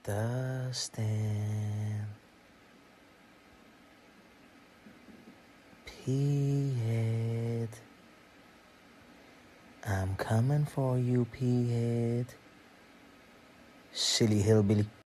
Dustin, peahead, I'm coming for you, peahead, silly hillbilly.